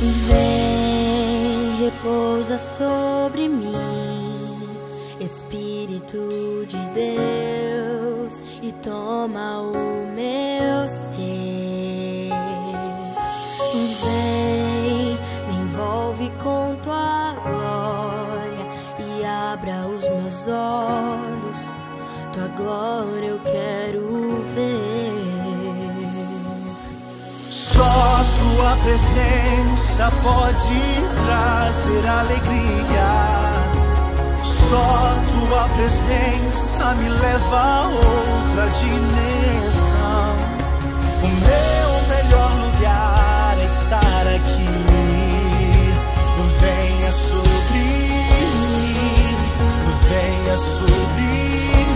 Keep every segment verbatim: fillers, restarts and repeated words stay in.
Vem, repousa sobre mim, Espírito de Deus, e toma o meu ser. Vem, me envolve com tua glória e abra os meus olhos, tua glória eu quero ver. Só tua presença pode trazer alegria. Só tua presença me leva a outra dimensão. O meu melhor lugar é estar aqui. Venha sobre mim, venha sobre mim.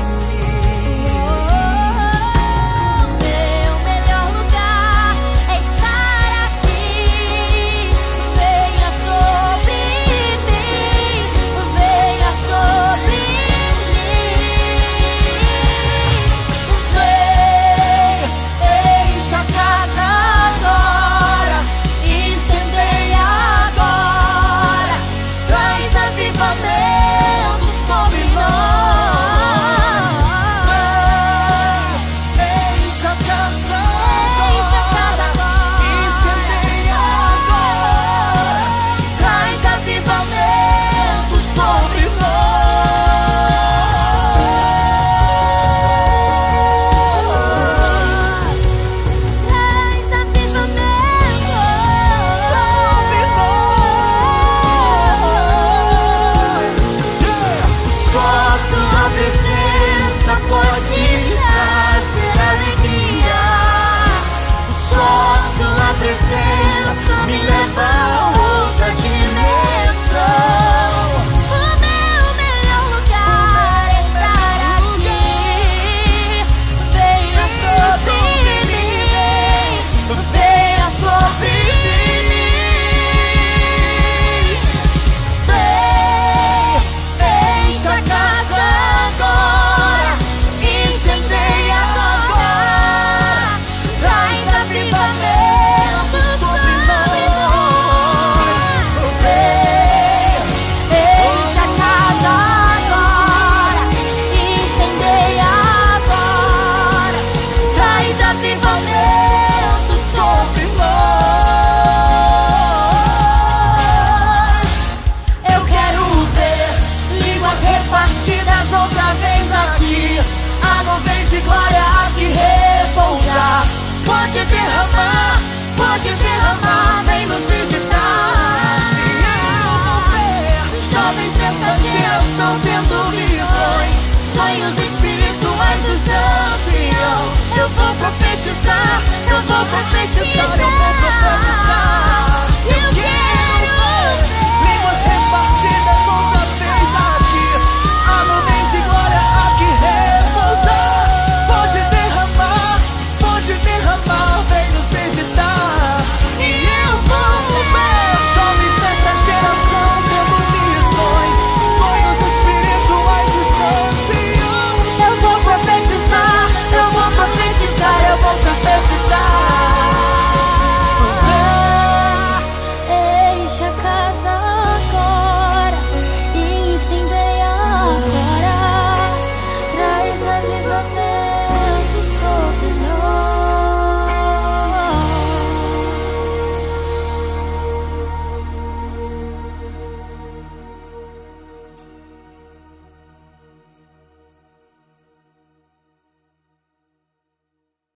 Pode derramar, pode derramar, vem nos visitar. E eu vou ver jovens dessa geração tendo visões, sonhos espirituais dos anciãos. Eu vou profetizar, eu vou profetizar, eu